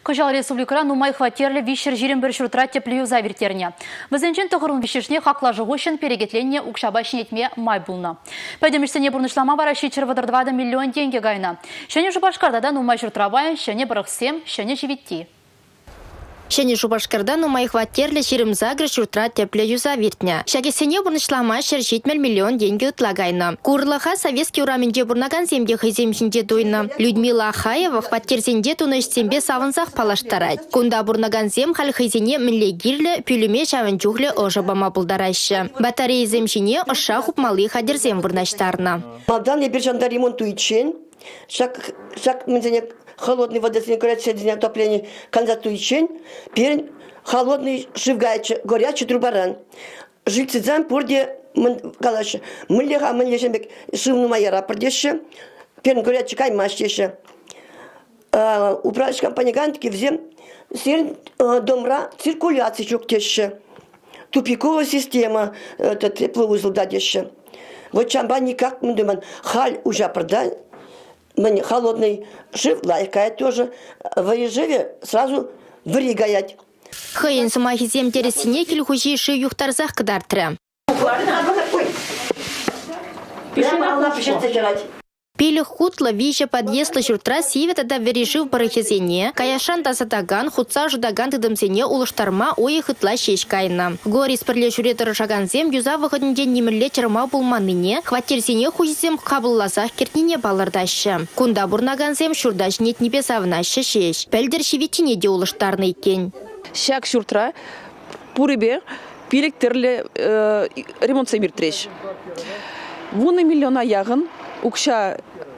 Кожал республикара нумай хватерлі вишер жирен бір шуртра теплею завертеріне. Візенчен тұғырын вишешне хақлажы ғошын перегетленне ұқшабашын етме май бұлна. Пәдемішсене бұрнышлама бара шечір вадырдвады миллион денге гайна. Шәне жұбашқардада нумай шуртрабай, шәне бірықсем, шәне живетти. Шәне Жубашкарда нумай хватерлі шерім загры шуртра теплею завертня. Шәкесене бұрнышлама шәршетмел миллион деньги ұтлагайна. Курлаха советский ураменде бұрнаган земде хайземшінде дойна. Людмила Ахаева хваттерзенде туныштембе савынсақ палаштарайд. Кунда бұрнаган зем хал хайзене мінлегірлі пүліме шавынчухлі ұжабама бұлдарайшы. Батарея земшіне ұша хупмалы хадерзем бұрнаштарна. Малдан ебір жанда ремонтуйчен. Шак мінзене холодный водостойный горячий отопление канзатуйчен, перед холодный шивгайче, горячий трубаран. Жильцы зам порде калаш, мыльга мыльжембек шивну майера пордеше, перед горячий каймаштеше. Управляющая компания гантки взем сер домра циркуляции чуктеше. Тупиковая система, теплоузел дадеше. Вот чамба никак мы думаем, халь уже продай. Мне холодный жив, лайкает тоже. В ежеве сразу выригает. Хайын сумахи земтересіне келхужи шы юхтарзақ кыдартыры. Пилих хутла виже подъезд шуртра сивета да вережив барахизене, каяшан да сатаган, хутса жудаган тыдымсене улыштарма ойы хытла шешкайна. Горис пірле жүретір жаган зем юза вғыдынде немілле чырма булманыне, хваттерсене хузизем қабыллазақ кертіне балырдашы. Кунда бурнаган зем шурдаш нет небе савнашы шеш. Пәлдер шеветіне де улыштарны екен. Шак шуртра пурыбе пилік тірлі ремонт сәмір треш. Вуны миллиона яғын Укша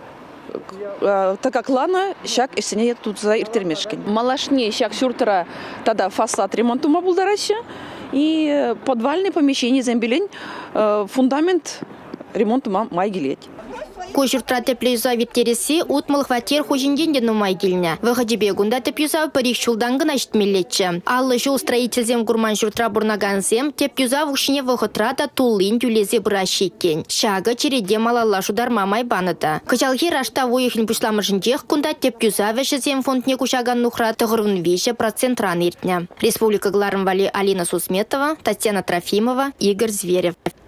такаклана шак эсене тут за иртермешкен. Малашне шак шуртра тада фасад ремонтума булдараще и подвальное помещение зембелень фундамент ремонтума майгилеть. Кожуртра теплею завертересе утмал хватер хожинденде нумайгильня. Выходибе гунда тепюза парих шулдангын аштмеллетче. Аллы жол строительзем гурман журтра бурнаганзем тепюза вушине выходрата тулын тюлезе бращекен. Шага череде малалла шударма майбаныда. Качалхи рашта воехлин пушламыжындех кунда тепюза вешезем фондне кушаган нухра тығырын веше процентран иртня. Республика Гларымвали Алина Сусметова, Татьяна Трофимова, Игорь Зверев.